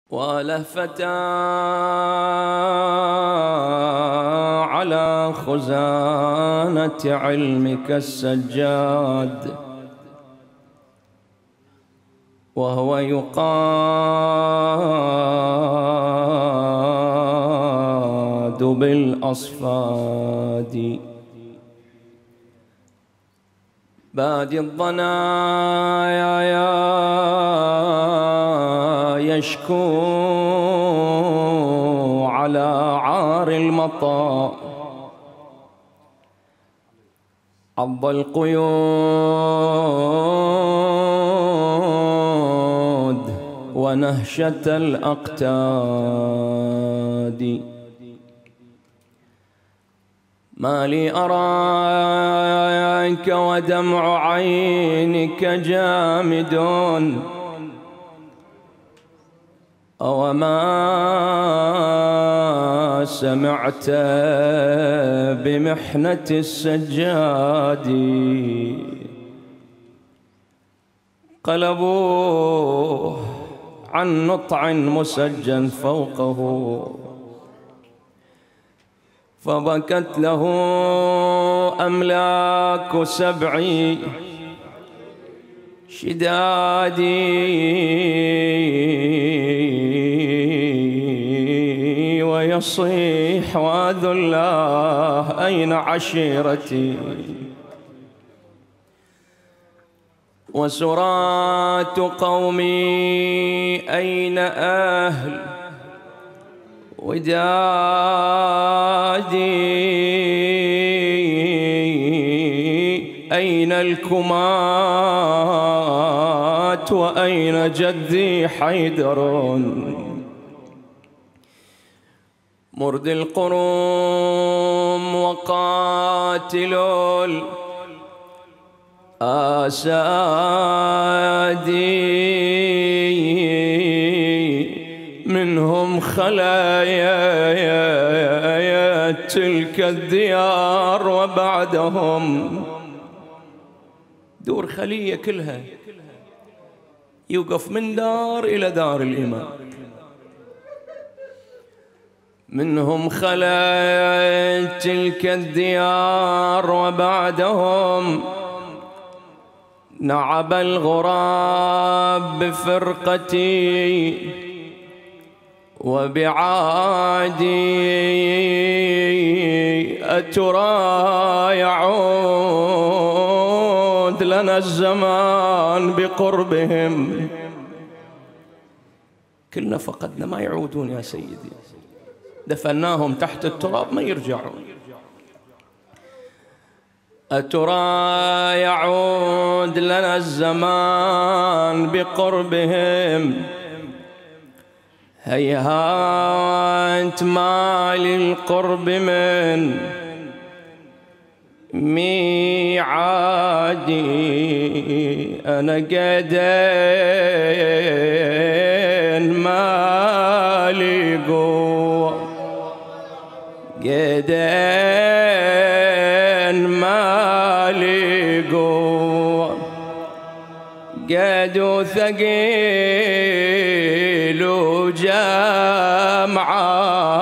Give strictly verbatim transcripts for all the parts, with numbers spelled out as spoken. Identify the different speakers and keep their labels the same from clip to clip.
Speaker 1: ولهفتا على خزانة علمك السجاد، وهو يقاد بالأصفاد. بادي الضنايا يشكو على عار المطاء، عض القيود ونهشة الأقتاد. ما لي أراك ودمع عينك جامد، أو ما سمعت بمحنة السجاد. قلبوه عن نطع مسجن فوقه، فبكت له أملاك سبعي شدادي، ويصيح واذو الله أين عشيرتي، وسرات قومي أين أهل ودادي، أين الكمات وأين جدي حيدر. مرد القروم وقاتل الآسادي، منهم خلايا تلك الديار، وبعدهم دور خلية كلها يوقف من دار إلى دار الإمام. منهم خلايا تلك الديار، وبعدهم نعب الغراب بفرقتي وبعادي. أترى يعود لنا الزمان بقربهم؟ كلنا فقدنا، ما يعودون يا سيدي، دفناهم تحت التراب ما يرجعون. أترى يعود لنا الزمان بقربهم؟ هيهات ما للقرب من ميعادي. أنا قدين ما لي قوة، قدين ما لي قوة، قد ثقيل وجامعة،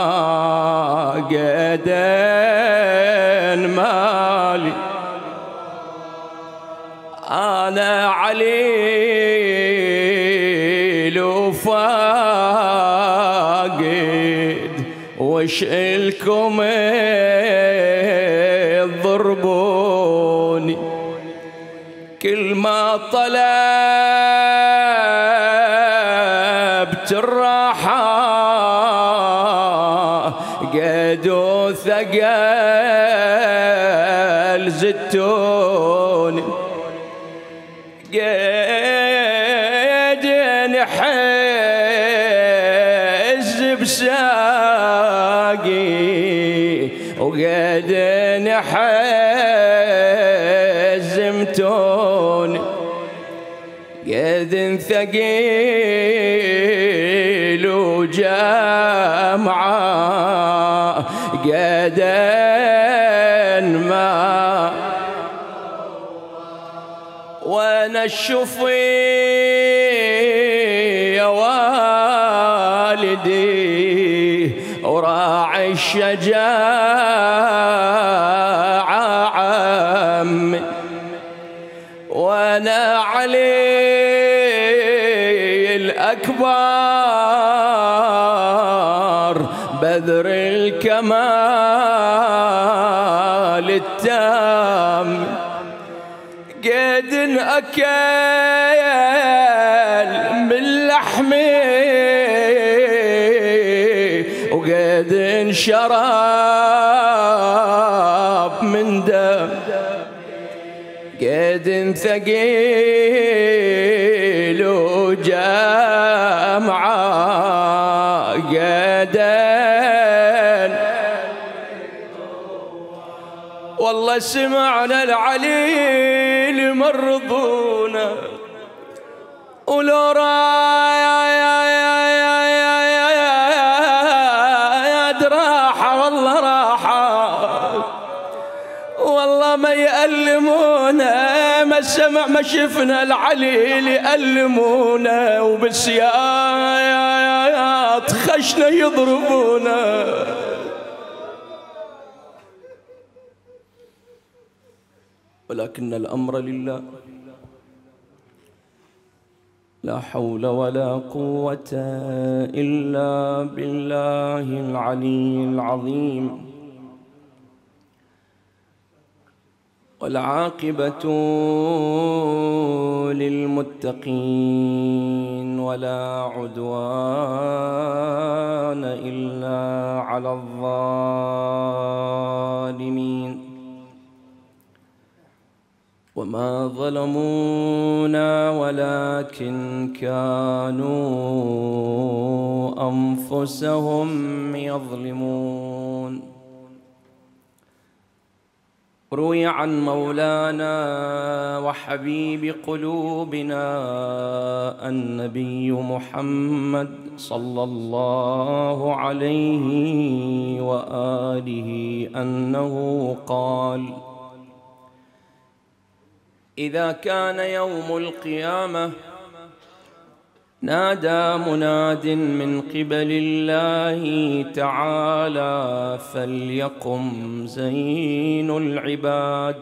Speaker 1: قدين مالي. أنا عليل وفاقد، وش إلكم تضربوني؟ كل ما طلبت الراحة قدوا ثقل زدتوني، قد نحز بساقي، وقد نحزمتوني، قد ثقيل وجامعة، قد ما وانا الشفي يا والدي وراعي الشجاعة عمي، وانا علي الأكبر بدر الكمال التام، قد أكل من لحمي وقد انشرب من دم، قد ثقيل وجمعة قدن، والله سمعنا العليل مرضونا ولو رايد راحة والله راحة، والله ما يألمونا، ما سمع ما شفنا العليل يألمونا، وبالسياط خشنا يضربونا. ولكن الأمر لله، لا حول ولا قوة إلا بالله العلي العظيم. والعاقبة للمتقين ولا عدوان إلا على الظالمين. وما ظلمونا ولكن كانوا أنفسهم يظلمون. روي عن مولانا وحبيب قلوبنا النبي محمد صلى الله عليه وآله أنه قال: إذا كان يوم القيامة نادى مناد من قبل الله تعالى فليقم زين العباد،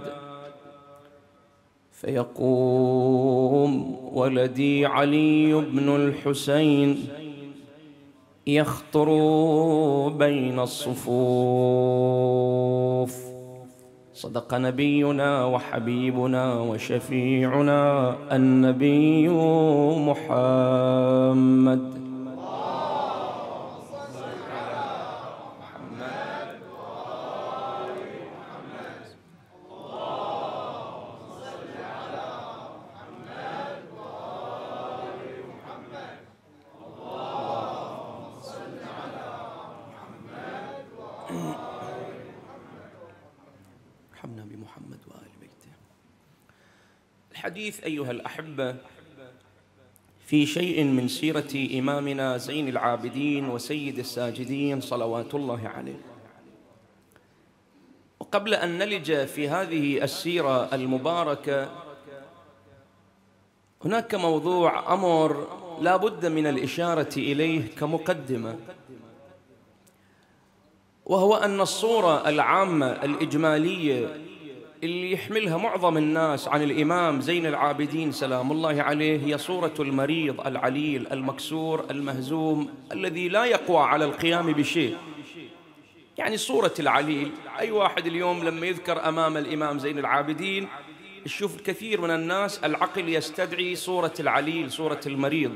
Speaker 1: فيقوم ولدي علي بن الحسين يخطر بين الصفوف. صدق نبينا وحبيبنا وشفيعنا النبي محمد. بمحمد وآل بيته. الحديث أيها الأحبة في شيء من سيرة إمامنا زين العابدين وسيد الساجدين صلوات الله عليه. وقبل أن نلج في هذه السيرة المباركة، هناك موضوع أمر لا بد من الإشارة إليه كمقدمة، وهو أن الصورة العامة الإجمالية اللي يحملها معظم الناس عن الإمام زين العابدين سلام الله عليه هي صورة المريض العليل المكسور المهزوم الذي لا يقوى على القيام بشيء. يعني صورة العليل، أي واحد اليوم لما يذكر أمام الإمام زين العابدين يشوف الكثير من الناس العقل يستدعي صورة العليل، صورة المريض،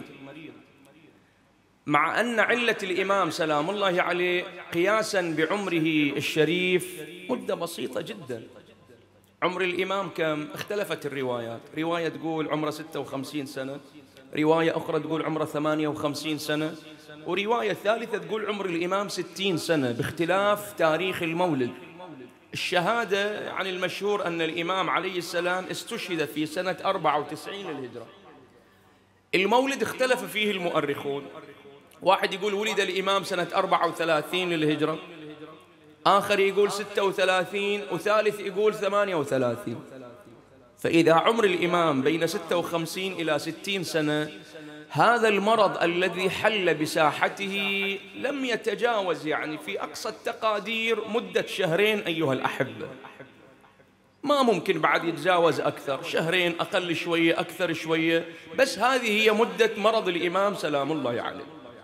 Speaker 1: مع أن علة الإمام سلام الله عليه قياساً بعمره الشريف مدة بسيطة جداً. عمر الإمام كم؟ اختلفت الروايات، رواية تقول عمره ستة وخمسين سنة، رواية أخرى تقول عمره ثمانية وخمسين سنة، ورواية ثالثة تقول عمر الإمام ستين سنة، باختلاف تاريخ المولد. الشهادة عن المشهور أن الإمام عليه السلام استشهد في سنة أربعة وتسعين للهجرة. المولد اختلف فيه المؤرخون، واحد يقول ولد الإمام سنة أربعة وثلاثين للهجرة، آخر يقول ستة وثلاثين، وثالث يقول ثمانية وثلاثين. فإذا عمر الإمام بين ستة وخمسين إلى ستين سنة، هذا المرض الذي حل بساحته لم يتجاوز يعني في أقصى التقادير مدة شهرين أيها الأحبة، ما ممكن بعد يتجاوز أكثر، شهرين أقل شوية أكثر شوية، بس هذه هي مدة مرض الإمام سلام الله عليه.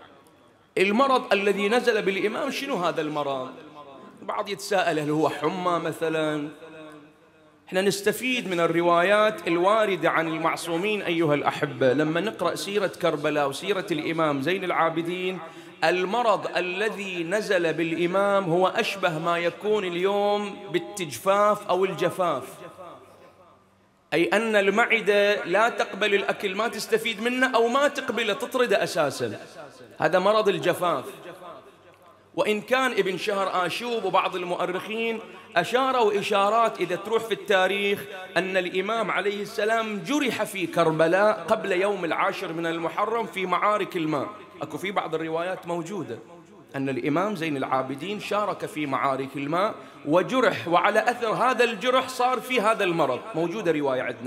Speaker 1: المرض الذي نزل بالإمام شنو هذا المرض؟ بعض يتساءل هل هو حمى مثلا؟ احنا نستفيد من الروايات الواردة عن المعصومين أيها الأحبة لما نقرأ سيرة كربلاء وسيرة الإمام زين العابدين. المرض الذي نزل بالإمام هو أشبه ما يكون اليوم بالتجفاف أو الجفاف، أي أن المعدة لا تقبل الأكل، ما تستفيد منه أو ما تقبله، تطرده أساسا. هذا مرض الجفاف. وإن كان ابن شهر آشوب وبعض المؤرخين أشاروا إشارات إذا تروح في التاريخ أن الإمام عليه السلام جرح في كربلاء قبل يوم العاشر من المحرم في معارك الماء. أكو في بعض الروايات موجودة أن الإمام زين العابدين شارك في معارك الماء وجرح، وعلى أثر هذا الجرح صار في هذا المرض. موجودة رواية عندنا.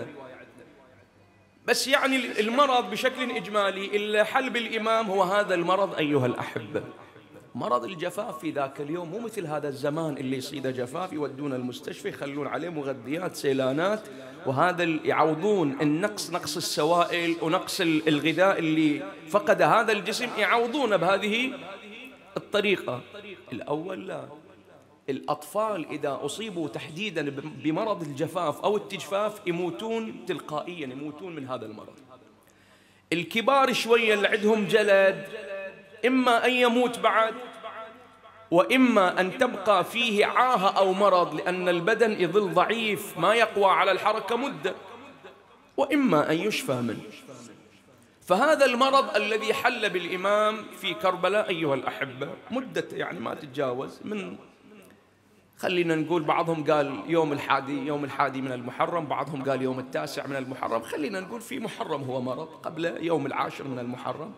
Speaker 1: بس يعني المرض بشكل إجمالي اللي حل بالإمام هو هذا المرض أيها الأحبة، مرض الجفاف. في ذاك اليوم مو مثل هذا الزمان اللي يصيده جفاف يودون المستشفى يخلون عليه مغذيات سيلانات، وهذا يعوضون النقص، نقص السوائل ونقص الغذاء اللي فقد هذا الجسم يعوضونه بهذه الطريقة. الأول لا، الأطفال إذا أصيبوا تحديدا بمرض الجفاف أو التجفاف يموتون تلقائيا، يموتون من هذا المرض. الكبار شوية اللي عندهم جلد إما أن يموت بعد، وإما أن تبقى فيه عاهة أو مرض لأن البدن يظل ضعيف ما يقوى على الحركة مدة، وإما أن يشفى منه. فهذا المرض الذي حل بالإمام في كربلاء أيها الأحبة مدة يعني ما تتجاوز من، خلينا نقول بعضهم قال يوم الحادي يوم الحادي من المحرم، بعضهم قال يوم التاسع من المحرم، خلينا نقول في محرم هو مرض قبل يوم العاشر من المحرم.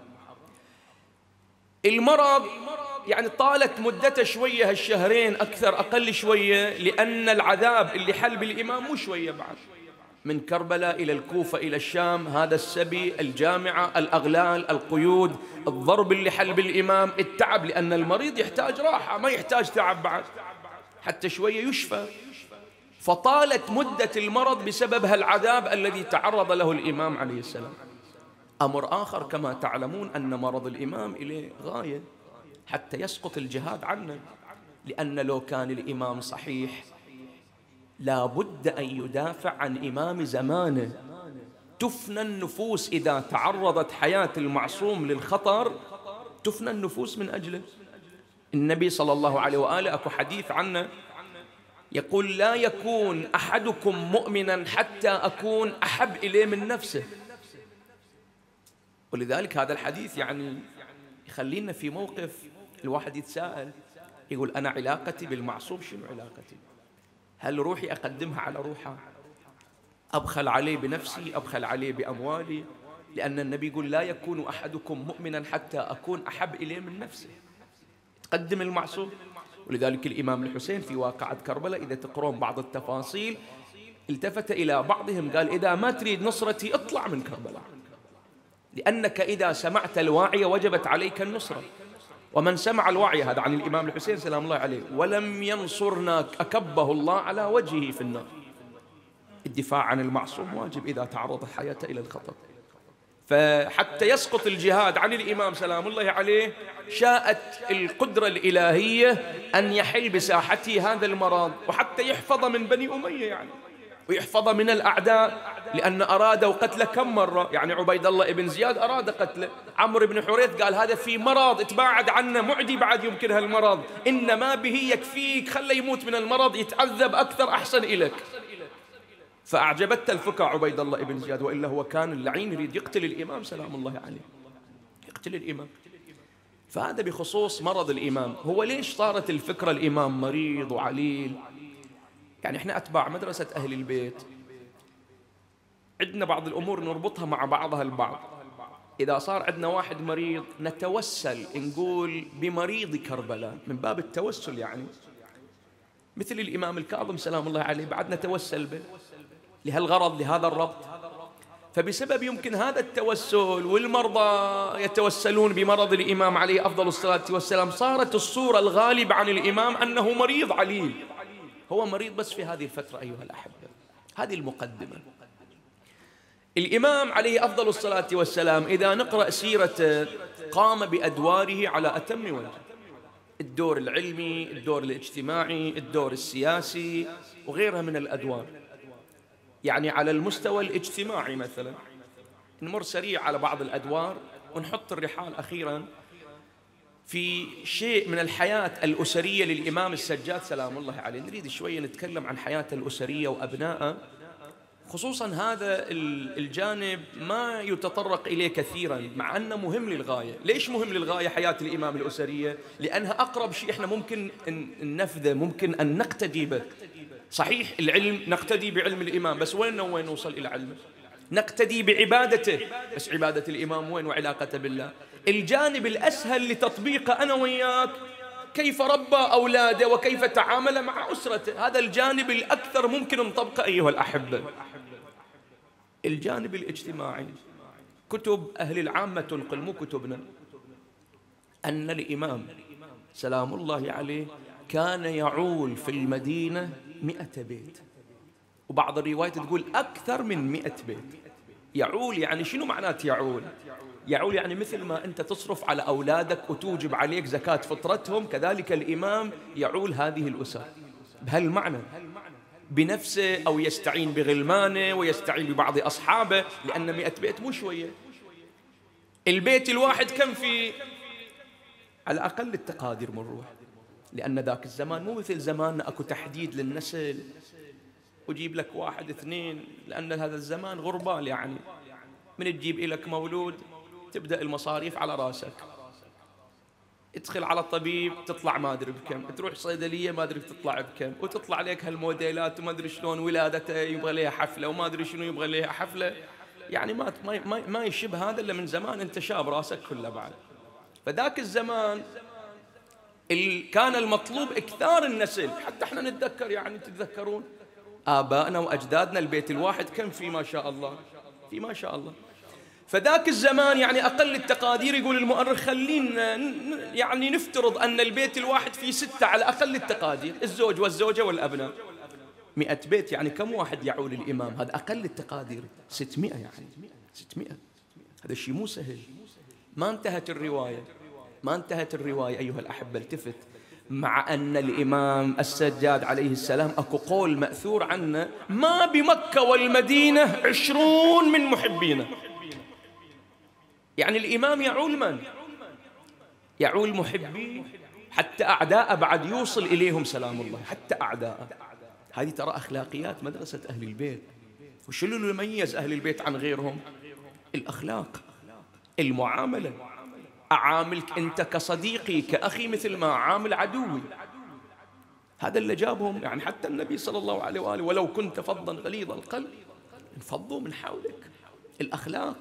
Speaker 1: المرض يعني طالت مدته شوية، هالشهرين أكثر أقل شوية، لأن العذاب اللي حل بالإمام مو شوية بعد، من كربلاء إلى الكوفة إلى الشام، هذا السبي، الجامعة، الأغلال، القيود، الضرب اللي حل بالإمام، التعب، لأن المريض يحتاج راحة ما يحتاج تعب بعد حتى شوية يشفى. فطالت مدة المرض بسبب هالعذاب الذي تعرض له الإمام عليه السلام. أمر آخر كما تعلمون أن مرض الإمام إليه غاية حتى يسقط الجهاد عنه، لأن لو كان الإمام صحيح لا بد أن يدافع عن إمام زمانه. تفنى النفوس إذا تعرضت حياة المعصوم للخطر، تفنى النفوس من أجله. النبي صلى الله عليه وآله أكو حديث عنه يقول لا يكون أحدكم مؤمنا حتى أكون أحب إليه من نفسه. ولذلك هذا الحديث يعني يخلينا في موقف الواحد يتساءل، يقول أنا علاقتي بالمعصوم شنو علاقتي؟ هل روحي أقدمها على روحه؟ أبخل عليه بنفسي؟ أبخل عليه بأموالي؟ لأن النبي يقول لا يكون أحدكم مؤمنا حتى أكون أحب إليه من نفسه، تقدم المعصوم. ولذلك الإمام الحسين في واقعة كربلاء إذا تقرون بعض التفاصيل التفت إلى بعضهم قال إذا ما تريد نصرتي اطلع من كربلاء، لأنك إذا سمعت الواعي وجبت عليك النصرة، ومن سمع الوعي، هذا عن الإمام الحسين سلام الله عليه، ولم ينصرنا أكبه الله على وجهه في النار. الدفاع عن المعصوم واجب إذا تعرض حياته إلى الخطر. فحتى يسقط الجهاد عن الإمام سلام الله عليه شاءت القدرة الإلهية أن يحل بساحته هذا المرض، وحتى يحفظ من بني أمية يعني، ويحفظ من الأعداء، لأن أرادوا قتله كم مرة. يعني عبيد الله ابن زياد أراد قتله، عمرو بن حريث قال هذا في مرض تباعد عنه، معدي بعد يمكن هالمرض، إنما به يكفيك، خليه يموت من المرض يتعذب أكثر أحسن إليك. فأعجبت الفكرة عبيد الله ابن زياد، وإلا هو كان اللعين يريد يقتل الإمام سلام الله عليه، يقتل الإمام. فهذا بخصوص مرض الإمام. هو ليش صارت الفكرة الإمام مريض وعليل؟ يعني إحنا أتباع مدرسة أهل البيت عندنا بعض الأمور نربطها مع بعضها البعض. إذا صار عندنا واحد مريض نتوسل، نقول بمريض كربلاء من باب التوسل، يعني مثل الإمام الكاظم سلام الله عليه بعد نتوسل به لهالغرض، لهذا الربط. فبسبب يمكن هذا التوسل، والمرضى يتوسلون بمرض الإمام عليه أفضل الصلاة والسلام، صارت الصورة الغالبة عن الإمام أنه مريض عليل. هو مريض بس في هذه الفترة أيها الأحبة. هذه المقدمة. الإمام عليه أفضل الصلاة والسلام إذا نقرأ سيرته قام بأدواره على أتم وجه: الدور العلمي، الدور الاجتماعي، الدور السياسي، وغيرها من الأدوار. يعني على المستوى الاجتماعي مثلا نمر سريع على بعض الأدوار ونحط الرحال أخيرا في شيء من الحياة الأسرية للإمام السجاد سلام الله عليه. نريد شوية نتكلم عن حياته الأسرية وأبنائه، خصوصا هذا الجانب ما يتطرق إليه كثيرا مع أنه مهم للغاية. ليش مهم للغاية حياة الإمام الأسرية؟ لأنها أقرب شيء إحنا ممكن ننفذه، ممكن أن نقتدي به. صحيح العلم نقتدي بعلم الإمام، بس وين وين نوصل إلى علمه؟ نقتدي بعبادته، بس عبادة الإمام وين وعلاقته بالله؟ الجانب الأسهل لتطبيقه أنا وياك كيف ربى أولاده وكيف تعامل مع أسرته، هذا الجانب الأكثر ممكن نطبقه أيها الأحبة. الجانب الاجتماعي كتب أهل العامة تنقل، مو كتبنا، أن الإمام سلام الله عليه كان يعول في المدينة مئة بيت، وبعض الروايات تقول أكثر من مئة بيت. يعول يعني شنو معنات يعول؟ يعول يعني مثل ما أنت تصرف على أولادك وتوجب عليك زكاة فطرتهم، كذلك الإمام يعول هذه الأسر بهالمعنى بنفسه، أو يستعين بغلمانه ويستعين ببعض أصحابه، لأن مئة بيت مو شوية. البيت الواحد كم فيه؟ على أقل التقادير منروح، لأن ذاك الزمان مو مثل زماننا أكو تحديد للنسل وجيب لك واحد اثنين، لأن هذا الزمان غربال. يعني من تجيب إلك مولود تبدأ المصاريف على راسك، ادخل على الطبيب تطلع ما أدري بكم، تروح صيدلية ما أدري تطلع بكم، وتطلع عليك هالموديلات وما أدري شلون، ولادته يبغى لها حفلة وما أدري شنو يبغى لها حفلة. يعني ما ما ما يشبه هذا إلا من زمان أنت شاب راسك كله بعد. فذاك الزمان كان المطلوب إكثار النسل. حتى احنا نتذكر، يعني تتذكرون آبائنا وأجدادنا البيت الواحد كم في ما شاء الله، في ما شاء الله. فذاك الزمان يعني أقل التقادير يقول المؤرخ خلينا يعني نفترض أن البيت الواحد فيه ستة على أقل التقادير، الزوج والزوجة والأبناء. مئة بيت يعني كم واحد يعول الإمام؟ هذا أقل التقادير ستمائة، يعني ستمائة. هذا الشيء مو سهل. ما انتهت الرواية، ما انتهت الرواية أيها الأحبة. التفت، مع أن الإمام السجاد عليه السلام أكو قول مأثور عنه: ما بمكة والمدينة عشرون من محبينه. يعني الإمام يعول من؟ يعول محبيه، حتى أعداء بعد يوصل إليهم سلام الله، حتى أعداء. هذه ترى أخلاقيات مدرسة أهل البيت. وشو اللي يميز أهل البيت عن غيرهم؟ الأخلاق، المعاملة. أعاملك أنت كصديقي كأخي مثل ما أعامل عدوي. هذا اللي جابهم. يعني حتى النبي صلى الله عليه وآله: ولو كنت فظا غليظ القلب انفضوا من حولك. الأخلاق.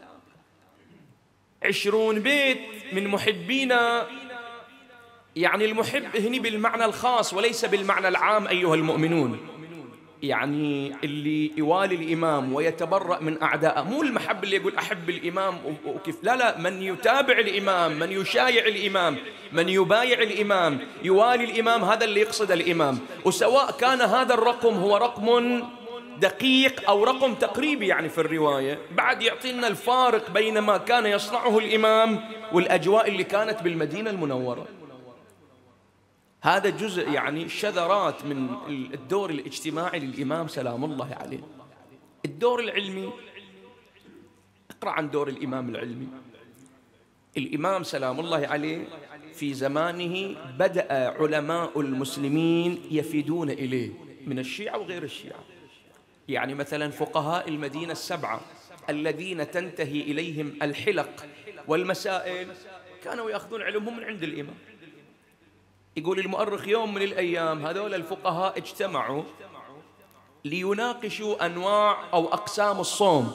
Speaker 1: عشرون بيت من محبينا، يعني المحب هني بالمعنى الخاص وليس بالمعنى العام أيها المؤمنون. يعني اللي يوالي الإمام ويتبرأ من أعدائه، مو المحب اللي يقول أحب الإمام وكيف، لا لا، من يتابع الإمام، من يشايع الإمام، من يبايع الإمام، يوالي الإمام، هذا اللي يقصد الإمام. وسواء كان هذا الرقم هو رقم دقيق أو رقم تقريبي، يعني في الرواية بعد يعطينا الفارق بين ما كان يصنعه الإمام والأجواء اللي كانت بالمدينة المنورة. هذا جزء يعني شذرات من الدور الاجتماعي للإمام سلام الله عليه. الدور العلمي، اقرأ عن دور الإمام العلمي. الإمام سلام الله عليه في زمانه بدأ علماء المسلمين يفيدون إليه من الشيعة وغير الشيعة. يعني مثلا فقهاء المدينة السبعة الذين تنتهي إليهم الحلق والمسائل كانوا يأخذون علمهم من عند الإمام. يقول المؤرخ: يوم من الأيام هذول الفقهاء اجتمعوا ليناقشوا أنواع أو أقسام الصوم.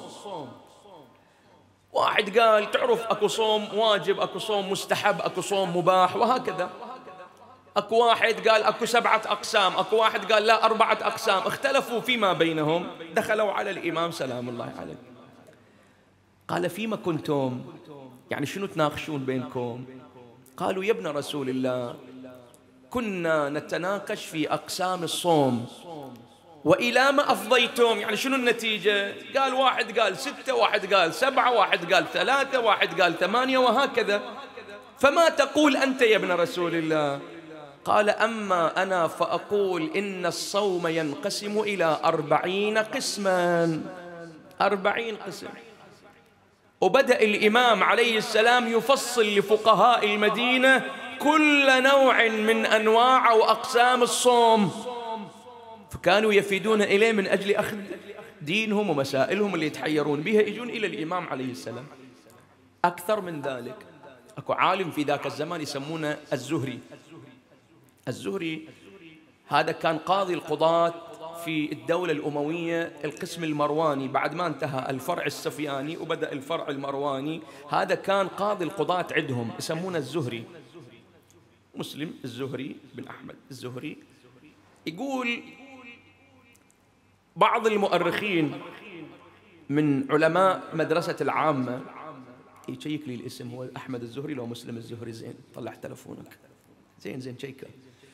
Speaker 1: واحد قال: تعرف أكو صوم واجب، أكو صوم مستحب، أكو صوم مباح، وهكذا. أكو واحد قال أكو سبعة أقسام، أكو واحد قال لا أربعة أقسام. اختلفوا فيما بينهم، دخلوا على الإمام سلام الله عليه. قال فيما كنتم؟ يعني شنو تناقشون بينكم؟ قالوا يا ابن رسول الله كنا نتناقش في أقسام الصوم وإلى ما أفضيتم، يعني شنو النتيجة؟ قال واحد قال ستة، واحد قال سبعة، واحد قال ثلاثة، واحد قال ثمانية، وهكذا، فما تقول أنت يا ابن رسول الله؟ قال أما أنا فأقول إن الصوم ينقسم إلى أربعين قسما، أربعين قسم. وبدأ الإمام عليه السلام يفصل لفقهاء المدينة كل نوع من أنواع وأقسام الصوم، فكانوا يفيدون إليه من أجل أخذ دينهم ومسائلهم اللي يتحيرون بها، يجون إلى الإمام عليه السلام. أكثر من ذلك، أكو عالم في ذاك الزمان يسمونه الزهري. الزهري هذا كان قاضي القضاة في الدولة الأموية، القسم المرواني، بعد ما انتهى الفرع السفياني وبدأ الفرع المرواني، هذا كان قاضي القضاة عندهم، يسمونه الزهري، مسلم الزهري بن أحمد الزهري. يقول بعض المؤرخين من علماء مدرسة العامة، يشيك لي الاسم، هو أحمد الزهري لو مسلم الزهري؟ زين، طلع تلفونك، زين زين شيكه.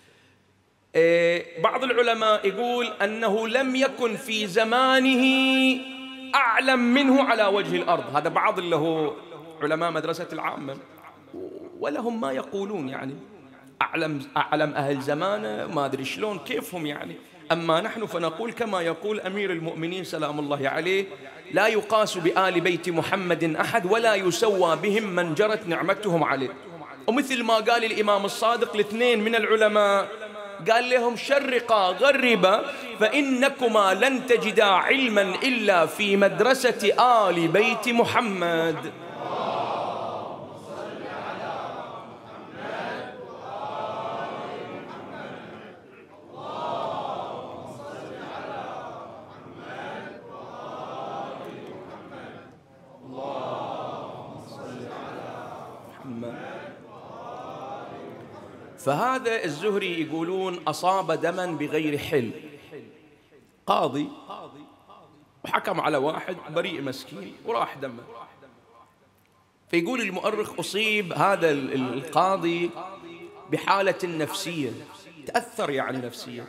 Speaker 1: بعض العلماء يقول أنه لم يكن في زمانه أعلم منه على وجه الأرض، هذا بعض اللي هو علماء مدرسة العامة، ولهم ما يقولون، يعني أعلم أعلم أهل زمانه، ما أدري شلون كيفهم يعني. أما نحن فنقول كما يقول أمير المؤمنين سلام الله عليه: لا يقاس بآل بيت محمد أحد ولا يسوى بهم من جرت نعمتهم عليه. ومثل ما قال الإمام الصادق لاثنين من العلماء، قال لهم: شرقا غربا فإنكما لن تجدا علما إلا في مدرسة آل بيت محمد. فهذا الزهري يقولون أصاب دما بغير حل، قاضي وحكم على واحد بريء مسكين وراح دمه. فيقول المؤرخ: أصيب هذا القاضي بحالة نفسية، تأثر يعني نفسيا،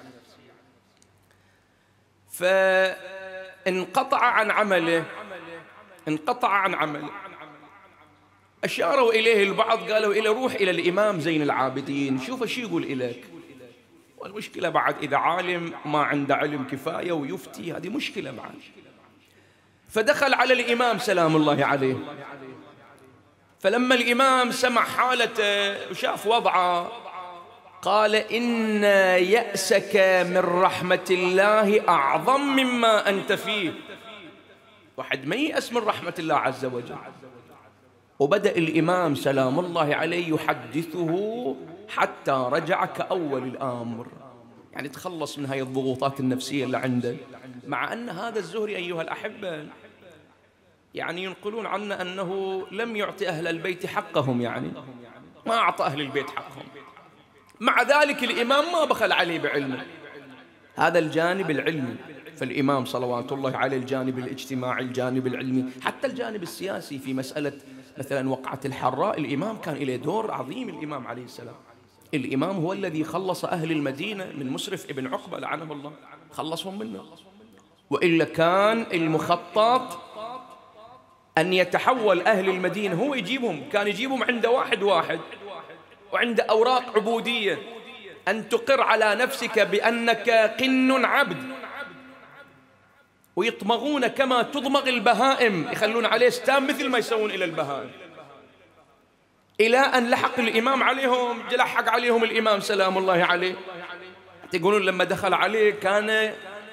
Speaker 1: فانقطع عن عمله، انقطع عن عمله. أشاروا إليه البعض، قالوا إليه: روح إلى الإمام زين العابدين، شوف شو يقول إليك. والمشكلة بعد إذا عالم ما عنده علم كفاية ويفتي، هذه مشكلة بعد. فدخل على الإمام سلام الله عليه، فلما الإمام سمع حالته وشاف وضعه قال: إن يأسك من رحمة الله أعظم مما أنت فيه. واحد ما يأس من رحمة الله عز وجل. وبدأ الإمام سلام الله عليه يحدثه حتى رجع كأول الأمر، يعني تخلص من هاي الضغوطات النفسية اللي عنده. مع أن هذا الزهري أيها الأحبة يعني ينقلون عنه أنه لم يعطي أهل البيت حقهم، يعني ما أعطى أهل البيت حقهم. مع ذلك الإمام ما بخل عليه بعلمه، هذا الجانب العلمي. فالإمام صلوات الله عليه الجانب الاجتماعي، الجانب العلمي، حتى الجانب السياسي. في مسألة مثلا وقعة الحراء الإمام كان له دور عظيم. الإمام عليه السلام، الإمام هو الذي خلص أهل المدينة من مسرف ابن عقبة لعنه الله، خلصهم منه. وإلا كان المخطط أن يتحول أهل المدينة، هو يجيبهم، كان يجيبهم عنده واحد واحد، وعنده أوراق عبودية، أن تقر على نفسك بأنك قن عبد، ويطمغون كما تضمغ البهائم، يخلون عليه ستام مثل ما يسوون إلى البهائم. إلى أن لحق الإمام عليهم، لحق عليهم الإمام سلام الله عليه. تقولون لما دخل عليه كان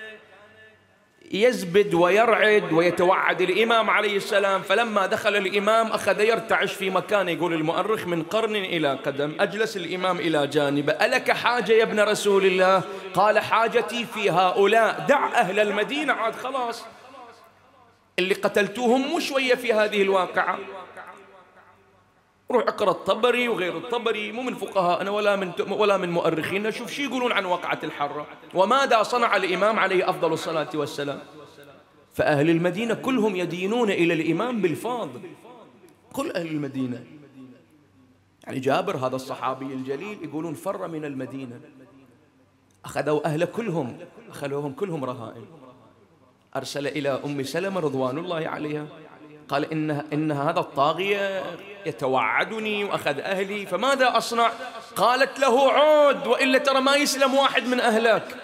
Speaker 1: يزبد ويرعد ويتوعد الإمام عليه السلام. فلما دخل الإمام أخذ يرتعش في مكانه، يقول المؤرخ: من قرن إلى قدم. أجلس الإمام إلى جانبه: ألك حاجة يا ابن رسول الله؟ قال: حاجتي في هؤلاء، دع أهل المدينة، عاد خلاص اللي قتلتوهم مو شوية في هذه الواقعة. روح اقرأ الطبري وغير الطبري، مو من فقهاءنا ولا من ولا من مؤرخينا، شوف شو يقولون عن وقعة الحرة وماذا صنع الإمام عليه أفضل الصلاة والسلام. فأهل المدينة كلهم يدينون إلى الإمام بالفاضل، كل أهل المدينة. يعني جابر هذا الصحابي الجليل يقولون فر من المدينة، أخذوا أهل كلهم، أخذوهم كلهم رهائن. أرسل إلى أم سلمة رضوان الله عليها، قال إن, إن هذا الطاغية يتوعدني وأخذ أهلي، فماذا أصنع؟ قالت له عود، وإلا ترى ما يسلم واحد من أهلك.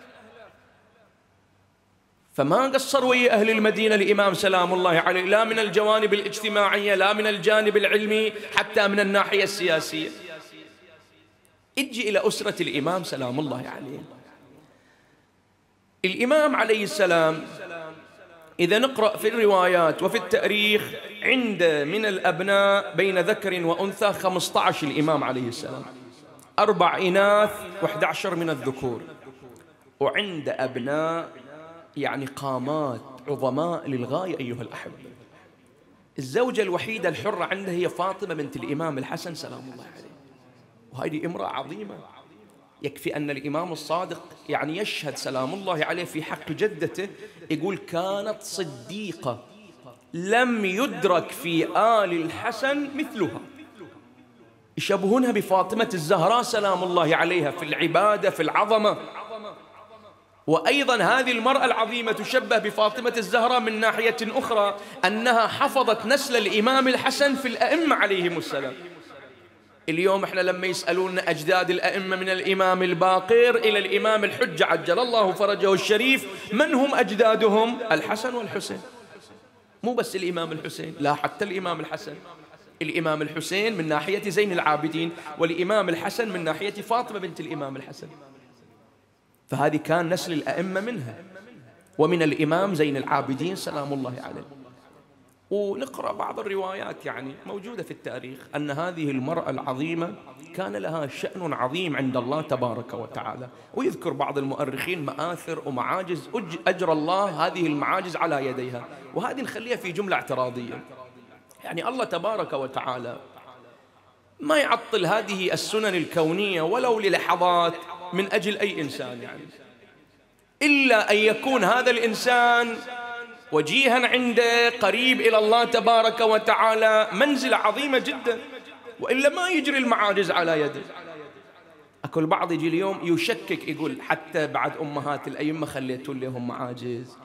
Speaker 1: فما قصر ويا أهل المدينة الإمام سلام الله عليه، لا من الجوانب الاجتماعية، لا من الجانب العلمي، حتى من الناحية السياسية. اجي إلى أسرة الإمام سلام الله عليه. الإمام عليه السلام إذا نقرأ في الروايات وفي التاريخ، عند من الأبناء بين ذكر وأنثى خمسة عشر الإمام عليه السلام، أربع إناث وأحد عشر من الذكور، وعند أبناء يعني قامات عظماء للغاية أيها الأحبة. الزوجة الوحيدة الحرة عنده هي فاطمة بنت الإمام الحسن سلام الله عليه، وهذه امرأة عظيمة. يكفي أن الإمام الصادق يعني يشهد سلام الله عليه في حق جدته، يقول كانت صديقة لم يدرك في آل الحسن مثلها. يشبهونها بفاطمة الزهراء سلام الله عليها في العبادة في العظمة. وأيضا هذه المرأة العظيمة تشبه بفاطمة الزهراء من ناحية أخرى، أنها حفظت نسل الإمام الحسن في الأئمة عليهم السلام. اليوم احنا لما يسألون أجداد الأئمة من الإمام الباقر إلى الإمام الحجة عجل الله فرجه الشريف، من هم أجدادهم؟ الحسن والحسين. مو بس الإمام الحسين، لا حتى الإمام الحسن. الإمام الحسين من ناحية زين العابدين، والإمام الحسن من ناحية فاطمة بنت الإمام الحسن. فهذه كان نسل الأئمة منها، ومن الإمام زين العابدين سلام الله عليه. ونقرأ بعض الروايات يعني موجودة في التاريخ أن هذه المرأة العظيمة كان لها شأن عظيم عند الله تبارك وتعالى. ويذكر بعض المؤرخين مآثر ومعاجز أجرى الله هذه المعاجز على يديها، وهذه نخليها في جملة اعتراضية. يعني الله تبارك وتعالى ما يعطل هذه السنن الكونية ولو للحظات من أجل أي إنسان، يعني إلا أن يكون هذا الإنسان وجيها عنده قريب إلى الله تبارك وتعالى منزلة عظيمة جدا، وإلا ما يجري المعاجز على يده. أكل بعض يجي اليوم يشكك يقول حتى بعد أمهات الأئمة خليتوا لهم معاجز.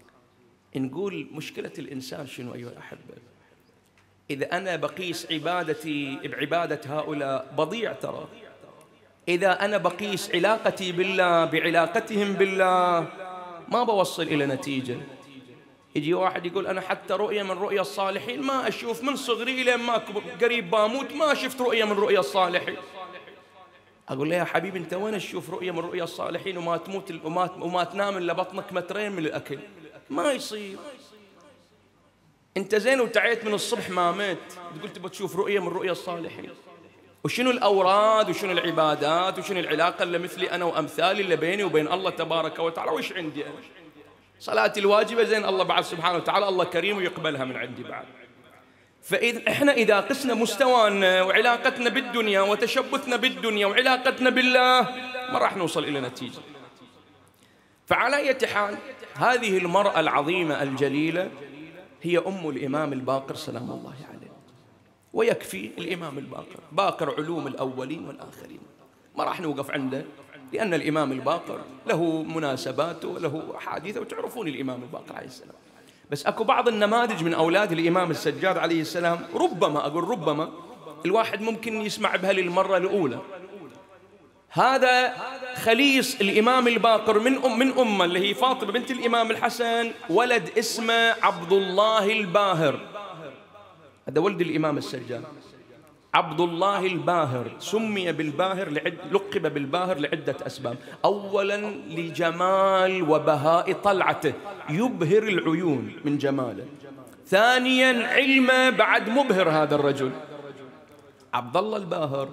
Speaker 1: نقول مشكلة الإنسان شنو أيها الأحبة؟ إذا أنا بقيس عبادتي بعبادة هؤلاء بضيع ترى. إذا أنا بقيس علاقتي بالله بعلاقتهم بالله ما بوصل إلى نتيجة. يجي واحد يقول أنا حتى رؤية من رؤيا الصالحين ما أشوف، من صغري إلى ما قريب باموت ما شفت رؤية من رؤيا الصالحين. أقول له يا حبيبي أنت وين تشوف رؤية من رؤيا الصالحين وما تموت وما, وما تنام إلا بطنك مترين من الأكل؟ ما يصير. أنت زين وتعيت من الصبح ما مات تقول تبغى تشوف رؤية من رؤيا الصالحين؟ وشنو الأوراد وشنو العبادات وشنو العلاقة اللي مثلي أنا وأمثالي اللي بيني وبين الله تبارك وتعالى؟ وإيش عندي أنا؟ صلاتي الواجبة زين الله بعد سبحانه وتعالى الله كريم ويقبلها من عندي بعد. فإذا إحنا إذا قسنا مستوانا وعلاقتنا بالدنيا وتشبثنا بالدنيا وعلاقتنا بالله ما راح نوصل إلى نتيجة. فعلى أي حال هذه المرأة العظيمة الجليلة هي أم الإمام الباقر سلام الله عليه. ويكفي الإمام الباقر باقر علوم الأولين والآخرين، ما راح نوقف عنده لأن الإمام الباقر له مناسباته وله أحاديثه، وتعرفون الإمام الباقر عليه السلام. بس أكو بعض النماذج من أولاد الإمام السجاد عليه السلام ربما أقول ربما الواحد ممكن يسمع بها للمرة الأولى. هذا خليص الإمام الباقر من أم من أمه اللي هي فاطمة بنت الإمام الحسن، ولد اسمه عبد الله الباهر. هذا ولد الإمام السجاد عبد الله الباهر، سمي بالباهر لعد لقب بالباهر لعدة أسباب. أولا لجمال وبهاء طلعته، يبهر العيون من جماله. ثانيا علمه بعد مبهر. هذا الرجل عبد الله الباهر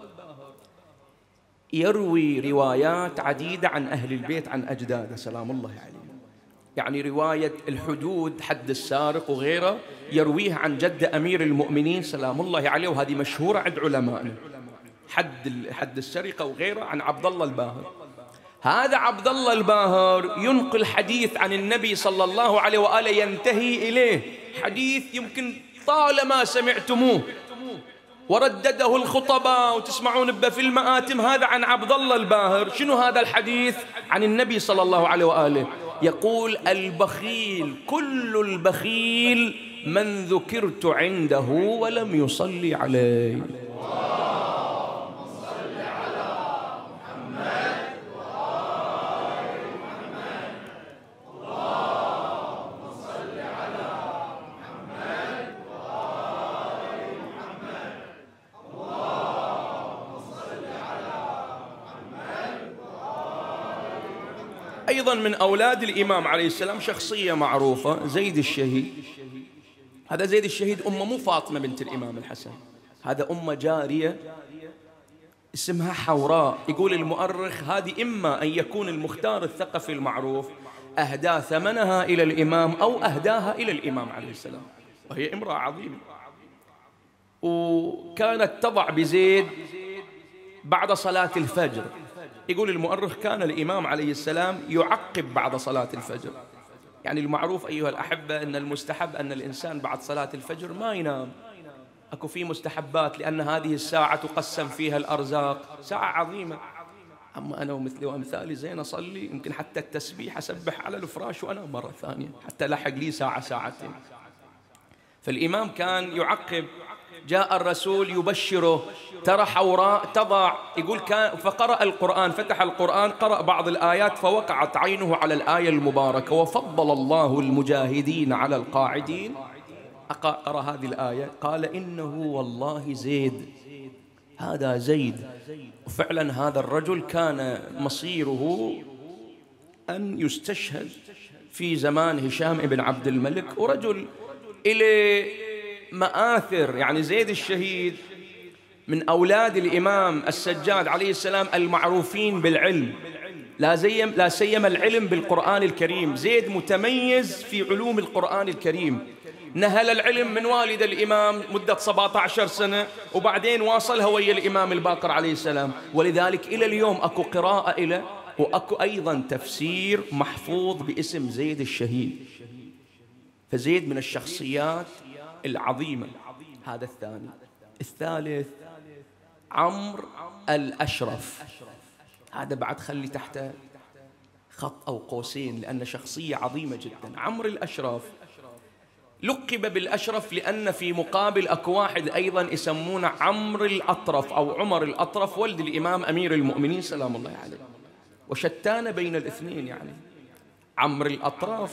Speaker 1: يروي روايات عديدة عن أهل البيت عن أجداده سلام الله عليه. يعني رواية الحدود حد السارق وغيره يرويها عن جد أمير المؤمنين سلام الله عليه، وهذه مشهورة عند علمائنا. حد حد السرقة وغيره عن عبد الله الباهر. هذا عبد الله الباهر ينقل حديث عن النبي صلى الله عليه وآله ينتهي إليه، حديث يمكن طالما سمعتموه وردده الخطباء وتسمعون به في المآتم، هذا عن عبد الله الباهر. شنو هذا الحديث عن النبي صلى الله عليه وآله؟ يقول: البخيل كل البخيل من ذكرت عنده ولم يصلي عليه. أيضا من أولاد الإمام عليه السلام شخصية معروفة، زيد الشهيد. هذا زيد الشهيد أمه مو فاطمة بنت الإمام الحسن، هذا أمه جارية اسمها حوراء. يقول المؤرخ هذه إما أن يكون المختار الثقفي المعروف أهدى ثمنها إلى الإمام أو أهداها إلى الإمام عليه السلام، وهي امرأة عظيمة. وكانت تضع بزيد بعد صلاة الفجر. يقول المؤرخ كان الإمام عليه السلام يعقب بعد صلاة الفجر. يعني المعروف أيها الأحبة أن المستحب أن الإنسان بعد صلاة الفجر ما ينام، أكو في مستحبات، لأن هذه الساعة تقسم فيها الأرزاق، ساعة عظيمة. أما أنا ومثلي وأمثالي زين أصلي يمكن حتى التسبيح أسبح على الفراش وأنام مرة ثانية حتى لحق لي ساعة ساعتين. فالإمام كان يعقب. جاء الرسول يبشره، ترى حوراء تضع، يقول كان فقرأ القرآن، فتح القرآن، قرأ بعض الآيات فوقعت عينه على الآية المباركة: وفضل الله المجاهدين على القاعدين. أقرأ هذه الآية، قال: إنه والله زيد، هذا زيد. وفعلا هذا الرجل كان مصيره أن يستشهد في زمان هشام بن عبد الملك، ورجل إلى مآثر. يعني زيد الشهيد من أولاد الإمام السجاد عليه السلام المعروفين بالعلم، لا سيما العلم بالقرآن الكريم. زيد متميز في علوم القرآن الكريم، نهل العلم من والد الإمام مدة سبعة عشر سنة، وبعدين واصلها ويا الإمام الباقر عليه السلام. ولذلك إلى اليوم أكو قراءة إلى، وأكو أيضا تفسير محفوظ باسم زيد الشهيد. فزيد من الشخصيات العظيمة. هذا الثاني. الثالث عمرو الأشرف. هذا بعد خلي تحته خط أو قوسين لأن شخصية عظيمة جدا. عمرو الأشرف لقب بالأشرف لأن في مقابل أكو واحد أيضا يسمونه عمرو الأطرف أو عمر الأطرف، ولد الإمام أمير المؤمنين سلام الله عليه، وشتان بين الاثنين. يعني عمرو الأطرف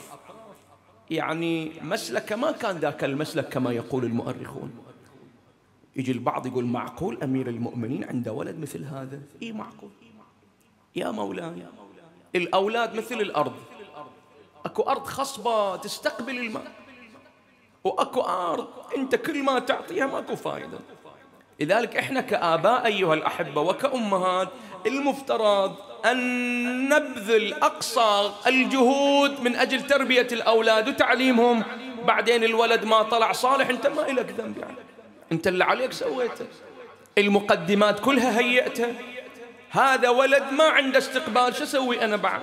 Speaker 1: يعني مسلك ما كان ذاك المسلك كما يقول المؤرخون. يجي البعض يقول: معقول أمير المؤمنين عنده ولد مثل هذا؟ إيه معقول يا مولاي، الأولاد مثل الأرض، أكو أرض خصبة تستقبل الماء، وأكو أرض أنت كل ما تعطيها ماكو فائدة. لذلك إحنا كآباء أيها الأحبة وكأمهات المفترض أن نبذل أقصى الجهود من أجل تربية الأولاد وتعليمهم. بعدين الولد ما طلع صالح، أنت ما إلك ذنب، يعني أنت اللي عليك سويته، المقدمات كلها هيئتها. هذا ولد ما عنده استقبال، شو أسوي أنا بعد؟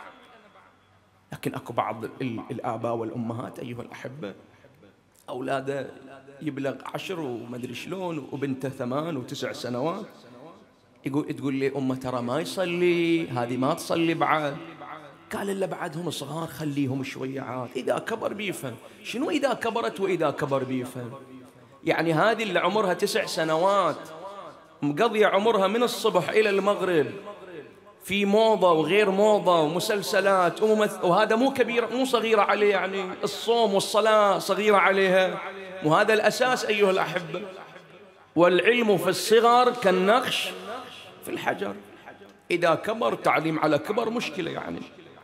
Speaker 1: لكن أكو بعض الآباء والأمهات أيها الأحبة أولاده يبلغ عشر ومدري شلون، وبنته ثمان وتسع سنوات، يقول تقول لي أمه ترى ما يصلي، هذه ما تصلي بعد. قال إلا بعدهم صغار خليهم شوية عاد، إذا كبر بيفهم. شنو إذا كبرت وإذا كبر بيفهم؟ يعني هذه اللي عمرها تسع سنوات مقضية عمرها من الصبح إلى المغرب في موضة وغير موضة ومسلسلات وممث... وهذا مو كبير مو صغيرة عليه، يعني الصوم والصلاة صغيرة عليها، وهذا الأساس أيها الأحبة. والعلم في الصغر كالنقش في الحجر، إذا كبر تعليم على كبر مشكلة يعني.